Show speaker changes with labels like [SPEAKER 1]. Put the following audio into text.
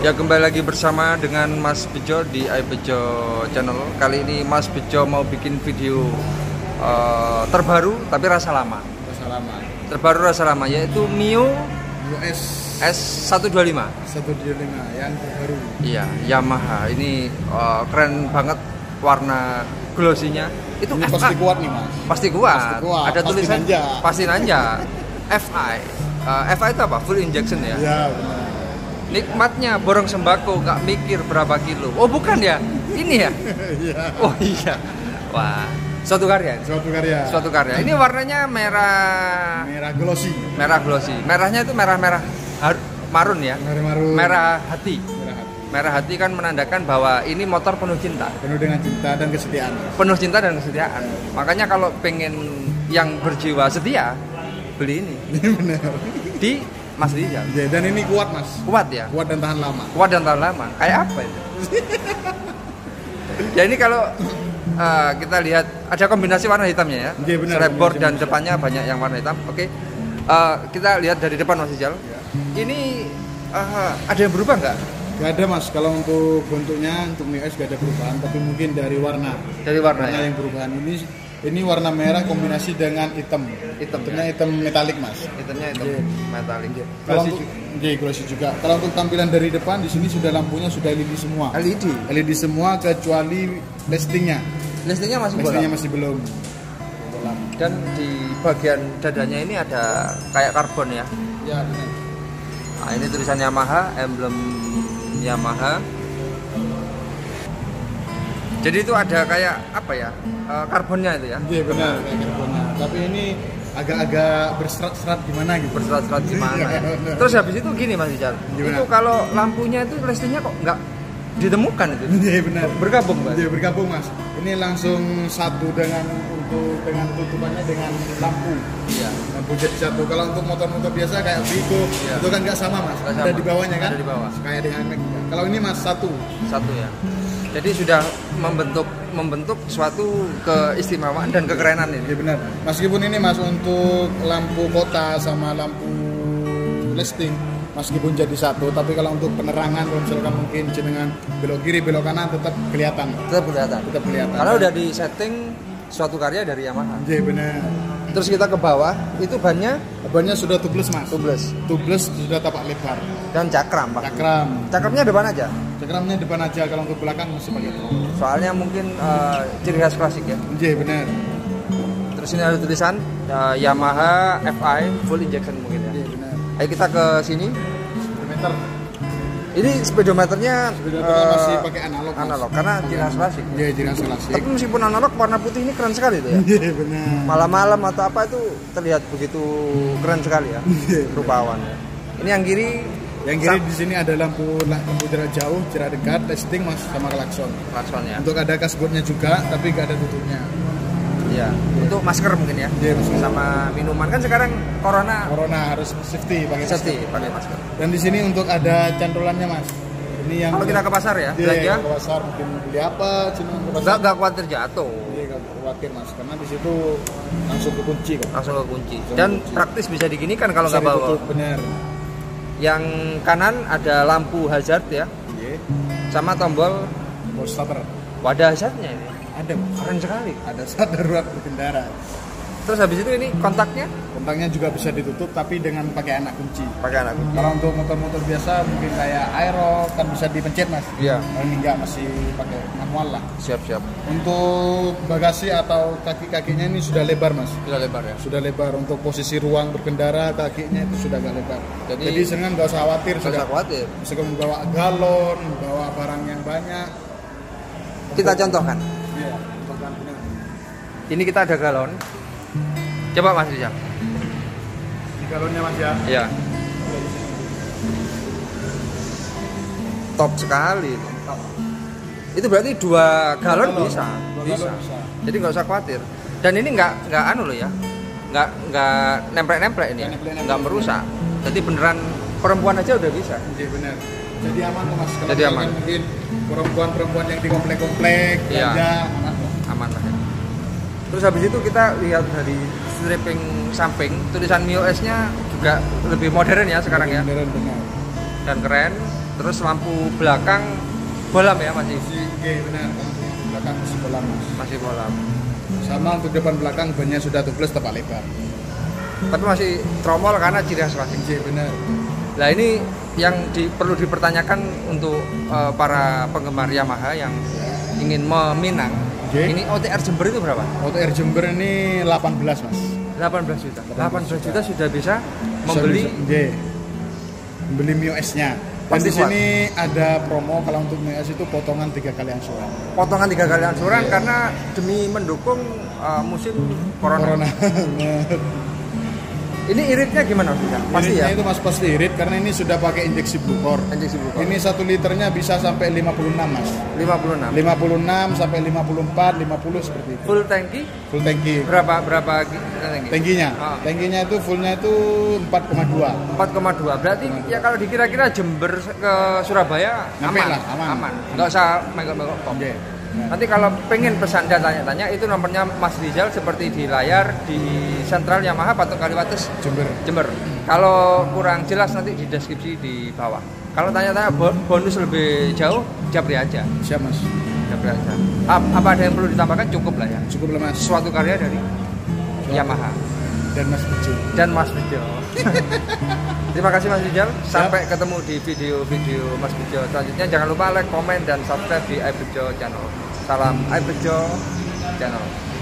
[SPEAKER 1] Ya, kembali lagi bersama dengan Mas Bejo di iBejo Channel. Kali ini Mas Bejo mau bikin video terbaru tapi rasa lama. Terbaru rasa lama, yaitu Mio S125
[SPEAKER 2] yang terbaru.
[SPEAKER 1] Iya, Yamaha. Ini keren banget warna glossy-nya. Itu
[SPEAKER 2] ini
[SPEAKER 1] FI.
[SPEAKER 2] pasti kuat nih, Mas.
[SPEAKER 1] Pasti kuat. Ada
[SPEAKER 2] pasti
[SPEAKER 1] tulisan
[SPEAKER 2] nanja.
[SPEAKER 1] pasti nanja. FI. FI itu apa? Full injection ya?
[SPEAKER 2] Iya, benar.
[SPEAKER 1] Nikmatnya borong sembako, nggak mikir berapa kilo. Oh, bukan ya? Ini ya?
[SPEAKER 2] Iya.
[SPEAKER 1] Oh iya. Wah, suatu karya. Suatu karya. Ini warnanya merah
[SPEAKER 2] glossy.
[SPEAKER 1] Merah glossy. Merahnya itu merah-merah marun ya.
[SPEAKER 2] Marun.
[SPEAKER 1] Merah hati. Merah hati kan menandakan bahwa ini motor penuh cinta.
[SPEAKER 2] Penuh dengan cinta dan kesetiaan.
[SPEAKER 1] Penuh cinta dan kesetiaan. Makanya kalau pengen yang berjiwa setia, beli ini.
[SPEAKER 2] Benar.
[SPEAKER 1] Di Mas Rizal.
[SPEAKER 2] Ya, dan ini kuat, Mas.
[SPEAKER 1] Kuat ya?
[SPEAKER 2] Kuat dan tahan lama.
[SPEAKER 1] Kuat dan tahan lama. Kayak apa itu? Ya ini kalau kita lihat ada kombinasi warna hitamnya ya.
[SPEAKER 2] Ya, benar.
[SPEAKER 1] Rebor dan depannya banyak yang warna hitam. Oke. Kita lihat dari depan Mas Rizal.
[SPEAKER 2] Ya.
[SPEAKER 1] Ini ada yang berubah nggak?
[SPEAKER 2] Gak ada, Mas. Kalau untuk bentuknya untuk Mio S gak ada perubahan, tapi mungkin dari warna.
[SPEAKER 1] Dari warna ya?
[SPEAKER 2] Yang perubahan ini warna merah kombinasi dengan hitam. Hitamnya hitam metalik, Mas.
[SPEAKER 1] Hitamnya hitam metalik.
[SPEAKER 2] Kalau untuk glossy juga. Kalau untuk tampilan dari depan di sini sudah lampunya sudah LED semua. LED semua kecuali listingnya.
[SPEAKER 1] Listingnya masih belum. Dan di bagian dadanya ini ada kayak karbon ya.
[SPEAKER 2] Ya, benar.
[SPEAKER 1] Nah, ini tulisan Yamaha, emblem Yamaha. Jadi itu ada kayak apa ya, karbonnya itu ya?
[SPEAKER 2] Iya, benar, kayak karbonnya. Tapi ini agak-agak berserat-serat gimana gitu.
[SPEAKER 1] Berserat-serat gimana ya? Terus habis itu gini Mas Rizal, itu kalau lampunya itu listriknya kok nggak ditemukan itu?
[SPEAKER 2] Iya, benar.
[SPEAKER 1] Bergabung Mas?
[SPEAKER 2] Iya, bergabung Mas. Ini langsung satu dengan tutupannya dengan lampu. Iya. Lampu jadi satu. Kalau untuk motor-motor biasa kayak Vigo, iya, itu kan nggak sama Mas. Ada di bawahnya kan?
[SPEAKER 1] Ada di bawah.
[SPEAKER 2] Kayak dengan Mac. Kalau ini Mas satu
[SPEAKER 1] ya. Jadi sudah membentuk suatu keistimewaan dan kekerenan ini.
[SPEAKER 2] Iya, benar. Meskipun ini Mas untuk lampu kota sama lampu listing meskipun jadi satu, tapi kalau untuk penerangan kalau misalkan mungkin jenengan belok kiri belok kanan tetap kelihatan. Tetap kelihatan.
[SPEAKER 1] Karena udah di setting suatu karya dari Yamaha.
[SPEAKER 2] Iya, benar.
[SPEAKER 1] Terus kita ke bawah, itu bannya
[SPEAKER 2] sudah tubeless Mas. Tubeless sudah tapak lebar.
[SPEAKER 1] Dan cakram Pak. Cakramnya depan aja.
[SPEAKER 2] Cakramnya depan aja, kalau untuk belakang masih pakai throttle.
[SPEAKER 1] Soalnya mungkin ciri khas klasik ya.
[SPEAKER 2] Iya, benar.
[SPEAKER 1] Terus ini ada tulisan Yamaha FI full injection mungkin ya.
[SPEAKER 2] Iya, benar.
[SPEAKER 1] Ayo kita ke sini.
[SPEAKER 2] Speedometer.
[SPEAKER 1] Ini speedometernya
[SPEAKER 2] masih pakai analog
[SPEAKER 1] karena ciri khas klasik.
[SPEAKER 2] Iya, ciri khas klasik.
[SPEAKER 1] Tapi meskipun analog, warna putih ini keren sekali itu ya.
[SPEAKER 2] Iya, benar.
[SPEAKER 1] Malam-malam atau apa itu terlihat begitu keren sekali ya. Rupa awannya. Ini yang kiri.
[SPEAKER 2] Yang kiri di sini ada lampu jarak jauh, jarak dekat, testing Mas, sama klakson.
[SPEAKER 1] Klaksonnya.
[SPEAKER 2] Untuk ada dashboardnya juga, tapi nggak ada tutupnya.
[SPEAKER 1] Iya. Untuk masker mungkin ya.
[SPEAKER 2] Iya, masker.
[SPEAKER 1] Sama minuman kan sekarang corona
[SPEAKER 2] harus safety pakai
[SPEAKER 1] masker.
[SPEAKER 2] Dan di sini untuk ada cantolannya Mas. Ini yang
[SPEAKER 1] kalau kita ke pasar ya,
[SPEAKER 2] belanja ke pasar mungkin beli apa, jenengan ke pasar.
[SPEAKER 1] Enggak khawatir jatuh.
[SPEAKER 2] Iya, enggak khawatir Mas, karena di situ langsung kekunci kan.
[SPEAKER 1] Dan praktis bisa diginikan kalau nggak bawa.
[SPEAKER 2] Benar.
[SPEAKER 1] Yang kanan ada lampu hazard ya.
[SPEAKER 2] Iya.
[SPEAKER 1] Sama tombol
[SPEAKER 2] starter.
[SPEAKER 1] Wadah hazardnya ini.
[SPEAKER 2] Ada,
[SPEAKER 1] keren sekali.
[SPEAKER 2] Ada start darurat berkendara.
[SPEAKER 1] Terus habis itu ini kontaknya
[SPEAKER 2] juga bisa ditutup tapi dengan pakai anak kunci.
[SPEAKER 1] Kalau
[SPEAKER 2] untuk motor-motor biasa mungkin kayak Aero kan bisa dipencet Mas.
[SPEAKER 1] Iya.
[SPEAKER 2] Ini enggak, masih pakai manual lah.
[SPEAKER 1] Siap.
[SPEAKER 2] Untuk bagasi atau kaki-kakinya ini sudah lebar Mas.
[SPEAKER 1] Sudah lebar ya.
[SPEAKER 2] Sudah lebar untuk posisi ruang berkendara, kakinya itu sudah agak lebar. Jadi senang nggak usah khawatir. Bisa membawa galon, membawa barang yang banyak.
[SPEAKER 1] Kita contohkan.
[SPEAKER 2] Iya.
[SPEAKER 1] Ini kita ada galon. Coba Mas Rizal.
[SPEAKER 2] Di galonnya Mas ya.
[SPEAKER 1] Iya. Top sekali itu. Itu berarti 2 galon bisa. Jadi nggak usah khawatir. Dan ini nggak anu loh ya. Nggak nemplek-nemplek ini. Nggak merusak. Jadi beneran perempuan aja udah bisa.
[SPEAKER 2] Iya, benar. Jadi aman tuh Mas.
[SPEAKER 1] Jadi aman.
[SPEAKER 2] Mungkin perempuan yang di komplek-komplek belanja
[SPEAKER 1] aman lah ya. Terus habis itu kita lihat dari stripping samping, tulisan Mio S-nya juga lebih modern ya sekarang ya.
[SPEAKER 2] Modern, benar.
[SPEAKER 1] Dan keren. Terus lampu belakang bolam ya masih
[SPEAKER 2] Oke, benar. Lampu belakang masih bolam, Mas.
[SPEAKER 1] masih bolam.
[SPEAKER 2] Sama untuk depan belakang bannya sudah tubeless tepat lebar.
[SPEAKER 1] Tapi masih tromol karena ciri khas klasik.
[SPEAKER 2] Oke, benar.
[SPEAKER 1] Nah ini yang perlu dipertanyakan untuk para penggemar Yamaha yang ingin meminang.
[SPEAKER 2] Oke.
[SPEAKER 1] Ini OTR Jember itu berapa?
[SPEAKER 2] OTR Jember ini 18, Mas.
[SPEAKER 1] 18 juta. 18 juta sudah bisa
[SPEAKER 2] Membeli
[SPEAKER 1] membeli
[SPEAKER 2] membeli Mio S-nya. Dan
[SPEAKER 1] Pasti
[SPEAKER 2] di sini ada promo kalau untuk Mio S itu potongan 3 kali angsuran.
[SPEAKER 1] potongan 3 kali angsuran
[SPEAKER 2] Iya.
[SPEAKER 1] karena demi mendukung musim corona. Ini iritnya gimana Mas? Pasti
[SPEAKER 2] Iritnya
[SPEAKER 1] ya.
[SPEAKER 2] itu Mas pasti irit karena ini sudah pakai injeksi Blue Core.
[SPEAKER 1] Injeksi Blue Core.
[SPEAKER 2] Ini 1 liternya bisa sampai 56, Mas.
[SPEAKER 1] 56.
[SPEAKER 2] 56 sampai 54, 50 seperti itu.
[SPEAKER 1] Full tangki
[SPEAKER 2] Full tangki.
[SPEAKER 1] berapa tangki?
[SPEAKER 2] Tangkinya.
[SPEAKER 1] Ah.
[SPEAKER 2] Tangkinya itu fullnya itu 4,2.
[SPEAKER 1] 4,2. Berarti ya kalau dikira-kira Jember ke Surabaya
[SPEAKER 2] Nyampe
[SPEAKER 1] aman,
[SPEAKER 2] lah, aman.
[SPEAKER 1] Nggak usah megok-megok pom.
[SPEAKER 2] Oke.
[SPEAKER 1] Nanti kalau pengen pesan dan tanya-tanya itu nomornya Mas Rizal seperti di layar di Sentral Yamaha Patok Kaliwates
[SPEAKER 2] Jember.
[SPEAKER 1] Jember. Kalau kurang jelas nanti di deskripsi di bawah. Kalau tanya-tanya bonus lebih jauh, japri aja.
[SPEAKER 2] Siap, Mas.
[SPEAKER 1] Japri aja. Apa ada yang perlu ditambahkan? Cukup lah ya.
[SPEAKER 2] Cukup lah, Mas.
[SPEAKER 1] Suatu karya dari Yamaha
[SPEAKER 2] Dan Mas Bejo.
[SPEAKER 1] dan Mas Bejo. Terima kasih Mas Rizal. Sampai ketemu di video-video Mas Bejo selanjutnya. Jangan lupa like, komen, dan subscribe di iBejo Channel. Salam iBejo Channel.